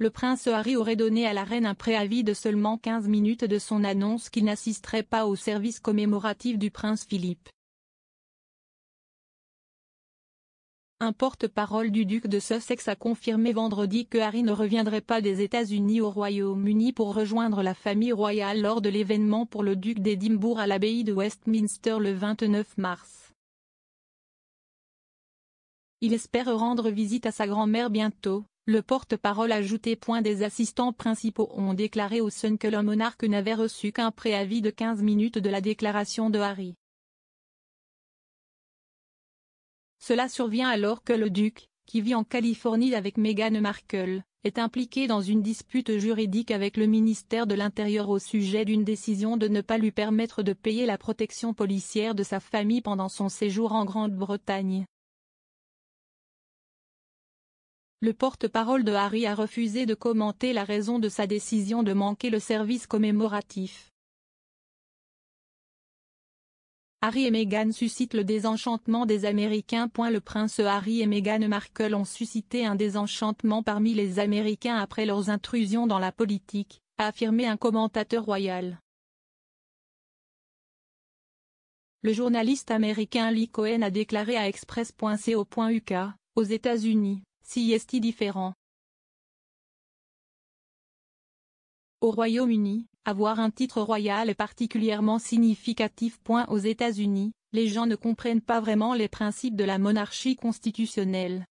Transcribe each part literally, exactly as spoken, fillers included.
le prince Harry aurait donné à la reine un préavis de seulement quinze minutes de son annonce qu'il n'assisterait pas au service commémoratif du prince Philippe. Un porte-parole du duc de Sussex a confirmé vendredi que Harry ne reviendrait pas des États-Unis au Royaume-Uni pour rejoindre la famille royale lors de l'événement pour le duc d'Édimbourg à l'abbaye de Westminster le vingt-neuf mars. Il espère rendre visite à sa grand-mère bientôt, le porte-parole a ajouté. Des assistants principaux ont déclaré au Sun que le monarque n'avait reçu qu'un préavis de quinze minutes de la déclaration de Harry. Cela survient alors que le duc, qui vit en Californie avec Meghan Markle, est impliqué dans une dispute juridique avec le ministère de l'Intérieur au sujet d'une décision de ne pas lui permettre de payer la protection policière de sa famille pendant son séjour en Grande-Bretagne. Le porte-parole de Harry a refusé de commenter la raison de sa décision de manquer le service commémoratif. Harry et Meghan suscitent le désenchantement des Américains. Le prince Harry et Meghan Markle ont suscité un désenchantement parmi les Américains après leurs intrusions dans la politique, a affirmé un commentateur royal. Le journaliste américain Lee Cohen a déclaré à express point co point U K, aux États-Unis, si est différent. Au Royaume-Uni, avoir un titre royal est particulièrement significatif. Aux États-Unis, les gens ne comprennent pas vraiment les principes de la monarchie constitutionnelle.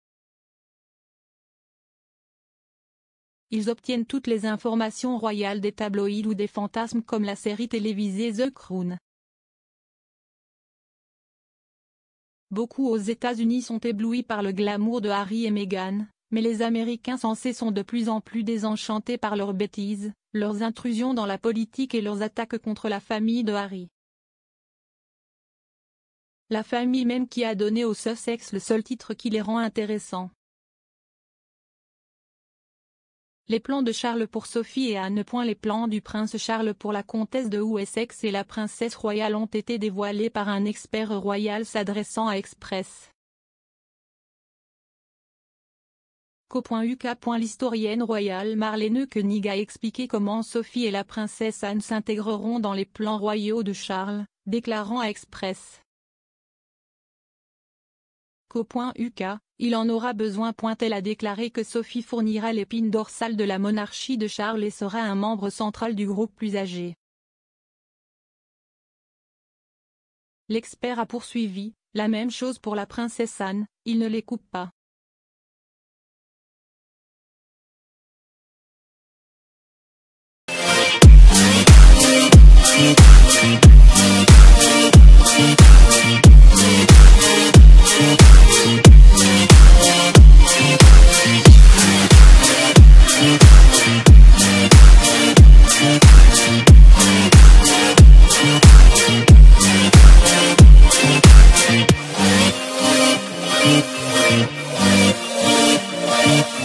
Ils obtiennent toutes les informations royales des tabloïds ou des fantasmes comme la série télévisée The Crown. Beaucoup aux États-Unis sont éblouis par le glamour de Harry et Meghan, mais les Américains censés sont de plus en plus désenchantés par leurs bêtises, leurs intrusions dans la politique et leurs attaques contre la famille de Harry. La famille même qui a donné aux Sussex le seul titre qui les rend intéressants. Les plans de Charles pour Sophie et Anne. Les plans du prince Charles pour la comtesse de Wessex et la princesse royale ont été dévoilés par un expert royal s'adressant à Express. co.uk. L'historienne royale Marlene Koenig a expliqué comment Sophie et la princesse Anne s'intégreront dans les plans royaux de Charles, déclarant à Express. co.uk, il en aura besoin. Elle a déclaré que Sophie fournira l'épine dorsale de la monarchie de Charles et sera un membre central du groupe plus âgé. L'expert a poursuivi, la même chose pour la princesse Anne, il ne les coupe pas. We'll be right back.